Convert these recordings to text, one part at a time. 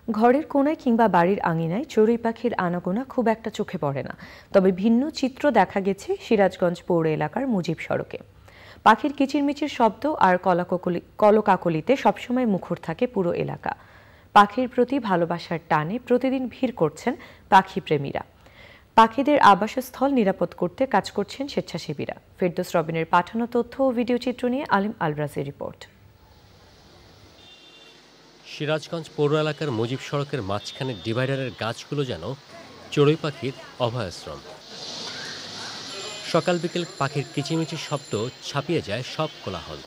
ঘরের কোনায় কিংবা বাড়ির আঙিনায় চড়ুই পাখির আনাগোনা খুব একটা চোখে পড়ে না, তবে ভিন্ন চিত্র দেখা গেছে সিরাজগঞ্জ পৌর এলাকার মুজিব সড়কে। পাখির কিচিরমিচির শব্দ আর কলকাকলিতে সবসময় মুখর থাকে পুরো এলাকা। পাখির প্রতি ভালোবাসার টানে প্রতিদিন ভিড় করছেন পাখি প্রেমীরা। পাখিদের আবাসস্থল নিরাপদ করতে কাজ করছেন স্বেচ্ছাসেবীরা। ফেরদৌস রবিনের পাঠানো তথ্য ও ভিডিও চিত্র নিয়ে আলিম আলরাজের রিপোর্ট। সিরাজগঞ্জ পৌর এলাকার মুজিব সড়কের মাঝখানে ডিভাইডারের গাছগুলো যেন চড়ুই পাখির অভয়াশ্রম। সকাল বিকেল পাখির কিচিমিচির শব্দ ছাপিয়ে যায় সব কোলাহল।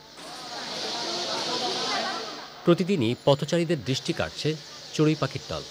প্রতিদিনই পথচারীদের দৃষ্টি কাটছে চড়ুই পাখির দল।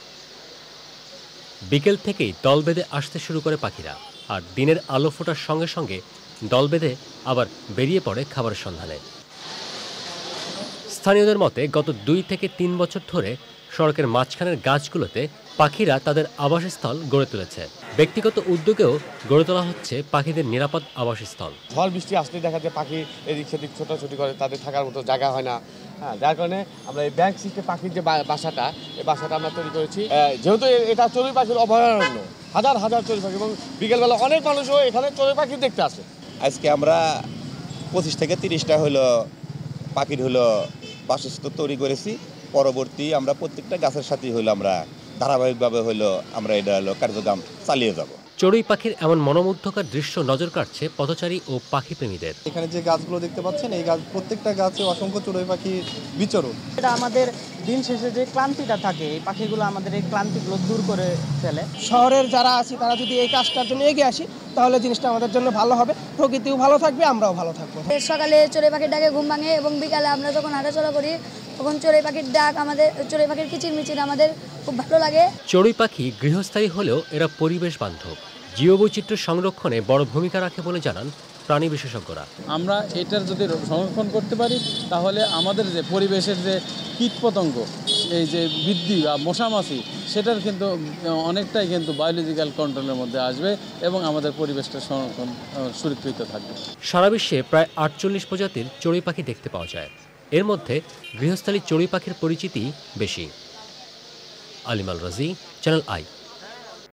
বিকেল থেকেই দল বেঁধে আসতে শুরু করে পাখিরা, আর দিনের আলো ফোটার সঙ্গে সঙ্গে দল বেঁধে আবার বেরিয়ে পড়ে খাবারের সন্ধানে। স্থানীয়দের মতে গত 2 থেকে 3 বছর ধরে সড়কের মাঝখানের গাছগুলোতে পাখিরা তাদের আবাসস্থল গড়ে তুলেছে। ব্যক্তিগত উদ্যোগেও গড়ে তোলা হচ্ছে পাখিদের নিরাপদ আবাসস্থল। ঝড় বৃষ্টি আসলে দেখা যায় পাখি এদিক সেদিক ছোটাছুটি করে, তাদের থাকার মতো জায়গা হয় না। হ্যাঁ, যার কারণে আমরা এই ব্যাংক সিস্টেম পাখির যে বাসাটা, এই বাসাটা আমরা তৈরি করেছি। যেহেতু এটা চড়ুই পাখির অভয়ারণ্য, হাজার হাজার চড়ুই পাখি, এবং বিকেলবেলা অনেক মানুষও এখানে চড়ুই পাখি দেখতে আসে। আজকে আমরা 25 থেকে 30টা হলো পাখির হলো বাসস্থল তৈরি করেছি। পরবর্তী আমরা প্রত্যেকটা গাছের সাথে হলো আমরা ধারাবাহিকভাবে হলো আমরা এটা হলো কার্যক্রম চালিয়ে যাব। চড়ুই পাখির এমন মনোমুগ্ধকর দৃশ্য নজর কাটছে পথচারী ও পাখি প্রেমীদের। এখানে যে গাছগুলো দেখতে পাচ্ছেন, এই গাছ প্রত্যেকটা গাছে অসংখ্য চড়ুই পাখির বিচরণ। এটা আমাদের দিন শেষে যে ক্লান্তিটা থাকে, এই পাখিগুলো আমাদের এই ক্লান্তিগুলো দূর করে ফেলে। শহরের যারা আছি তারা যদি এই কাজটার জন্য এগিয়ে আসি, তাহলে জিনিসটা আমাদের জন্য ভালো হবে, প্রকৃতিও ভালো থাকবে, আমরাও ভালো থাকবো। সকালে চড়ুই পাখির ডাকে ঘুম ভাঙে এবং বিকালে আমরা যখন হাঁটাচলা করি তখন চড়ুই পাখির ডাক, আমাদের চড়ুই পাখির কিচিরমিচির আমাদের খুব ভালো লাগে। চড়ুই পাখি গৃহস্থায়ী হলেও এরা পরিবেশ বান্ধব। জীববৈচিত্র্য সংরক্ষণে বড় ভূমিকা রাখে বলে জানান প্রাণী বিশেষজ্ঞরা। আমরা এটার যদি সংরক্ষণ করতে পারি, তাহলে আমাদের যে পরিবেশের যে কীটপতঙ্গ, এই যে বৃদ্ধি বা মশামাছি, সেটার কিন্তু অনেকটাই কিন্তু বায়োলজিক্যাল কন্ট্রোলের মধ্যে আসবে এবং আমাদের পরিবেশটা সংরক্ষণ সুরক্ষিত থাকবে। সারা বিশ্বে প্রায় 48 প্রজাতির চড়ুই পাখি দেখতে পাওয়া যায়। এর মধ্যে গৃহস্থালী চড়ুই পাখির পরিচিতি বেশি। আলিম আল রাজি, চ্যানেল আই।